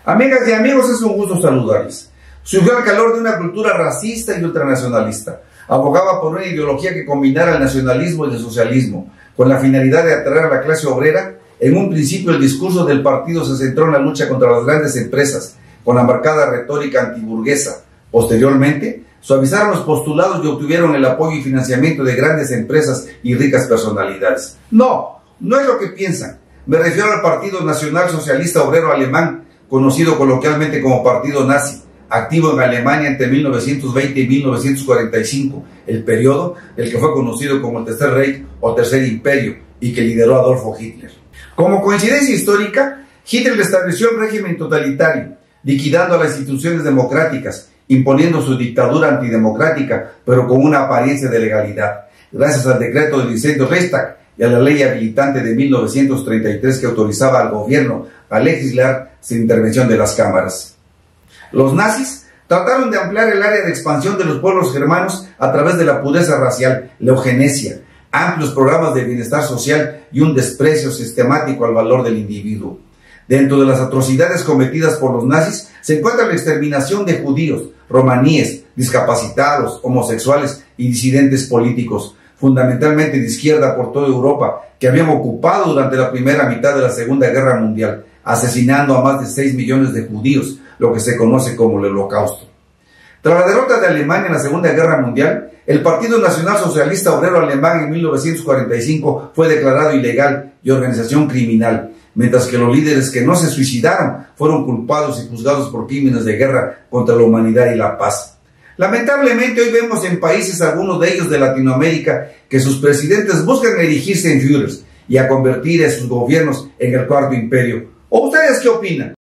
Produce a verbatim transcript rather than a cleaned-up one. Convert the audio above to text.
Amigas y amigos, es un gusto saludarles. Surgió al calor de una cultura racista y ultranacionalista. Abogaba por una ideología que combinara el nacionalismo y el socialismo, con la finalidad de atraer a la clase obrera. En un principio el discurso del partido se centró en la lucha contra las grandes empresas, con la marcada retórica antiburguesa. Posteriormente, suavizaron los postulados y obtuvieron el apoyo y financiamiento de grandes empresas y ricas personalidades. No, no es lo que piensan. Me refiero al Partido Nacional Socialista Obrero Alemán, conocido coloquialmente como Partido Nazi, activo en Alemania entre mil novecientos veinte y mil novecientos cuarenta y cinco, el periodo del que fue conocido como el Tercer Reich o Tercer Imperio y que lideró Adolfo Hitler. Como coincidencia histórica, Hitler estableció el régimen totalitario, liquidando a las instituciones democráticas, imponiendo su dictadura antidemocrática, pero con una apariencia de legalidad, gracias al decreto del incendio Reichstag y a la ley habilitante de mil novecientos treinta y tres que autorizaba al gobierno a legislar sin intervención de las cámaras. Los nazis trataron de ampliar el área de expansión de los pueblos germanos a través de la pureza racial, la eugenesia, amplios programas de bienestar social y un desprecio sistemático al valor del individuo. Dentro de las atrocidades cometidas por los nazis se encuentra la exterminación de judíos, romaníes, discapacitados, homosexuales y disidentes políticos, fundamentalmente de izquierda por toda Europa, que habían ocupado durante la primera mitad de la Segunda Guerra Mundial, asesinando a más de seis millones de judíos, lo que se conoce como el Holocausto. Tras la derrota de Alemania en la Segunda Guerra Mundial, el Partido Nacional Socialista Obrero Alemán en mil novecientos cuarenta y cinco fue declarado ilegal y organización criminal, mientras que los líderes que no se suicidaron fueron culpados y juzgados por crímenes de guerra contra la humanidad y la paz. Lamentablemente hoy vemos en países, algunos de ellos de Latinoamérica, que sus presidentes buscan erigirse en Führers y a convertir a sus gobiernos en el Cuarto Imperio. ¿O ustedes qué opinan?